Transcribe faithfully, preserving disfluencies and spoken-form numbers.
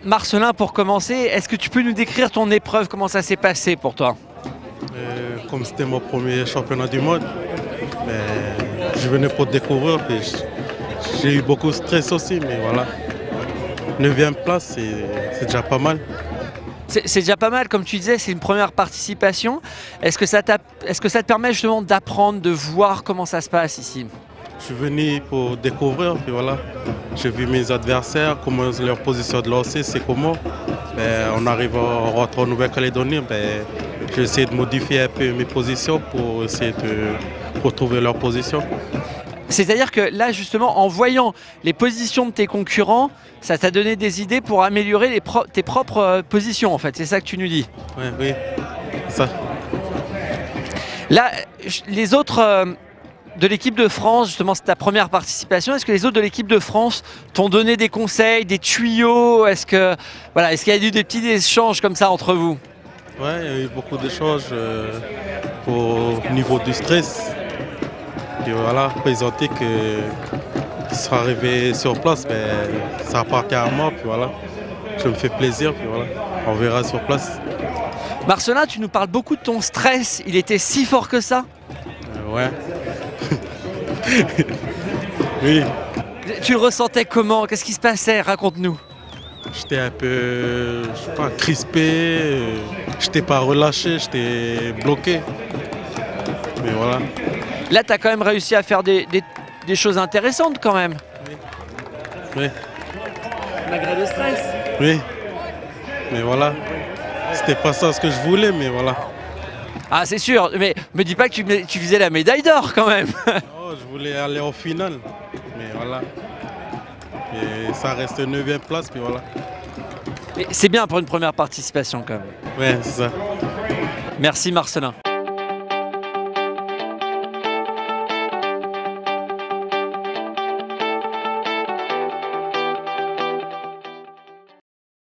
Marcelin, pour commencer, est-ce que tu peux nous décrire ton épreuve, comment ça s'est passé pour toi? Euh, comme c'était mon premier championnat du monde, ben, je venais pour découvrir, puis j'ai eu beaucoup de stress aussi, mais voilà. neuvième place, c'est déjà pas mal. C'est déjà pas mal, comme tu disais, c'est une première participation. Est-ce que, ça est-ce que ça te permet justement d'apprendre, de voir comment ça se passe ici? Je suis venu pour découvrir, puis voilà. J'ai vu mes adversaires, comment leur position de lancer, c'est comment. Ben, on arrive à rentrer en Nouvelle-Calédonie, ben, j'ai essayé de modifier un peu mes positions pour essayer de retrouver leur position. C'est-à-dire que là, justement, en voyant les positions de tes concurrents, ça t'a donné des idées pour améliorer les pro tes propres euh, positions, en fait. C'est ça que tu nous dis. Oui, oui, ça. Là, les autres euh, de l'équipe de France, justement, c'est ta première participation. Est-ce que les autres de l'équipe de France t'ont donné des conseils, des tuyaux? Est-ce que, voilà, est-ce qu'il y a eu des petits échanges comme ça entre vous? Oui, il y a eu beaucoup d'échanges euh, au niveau du stress. Et voilà, présenter que sera arrivé sur place, mais ça appartient à moi, puis voilà. Je me fais plaisir, puis voilà, on verra sur place. Marcelin, tu nous parles beaucoup de ton stress, il était si fort que ça? Euh, ouais. Oui. Tu le ressentais comment? Qu'est-ce qui se passait? Raconte-nous. J'étais un peu, je sais pas, crispé, j'étais pas relâché, j'étais bloqué. Mais voilà. Là, tu as quand même réussi à faire des, des, des choses intéressantes quand même. Oui. Oui. Malgré le stress. Oui. Mais voilà. C'était pas ça ce que je voulais, mais voilà. Ah, c'est sûr. Mais me dis pas que tu, tu faisais la médaille d'or quand même. Oh, je voulais aller au final. Mais voilà. Et ça reste neuvième place, puis voilà. C'est bien pour une première participation quand même. Ouais, c'est ça. Merci Marcelin.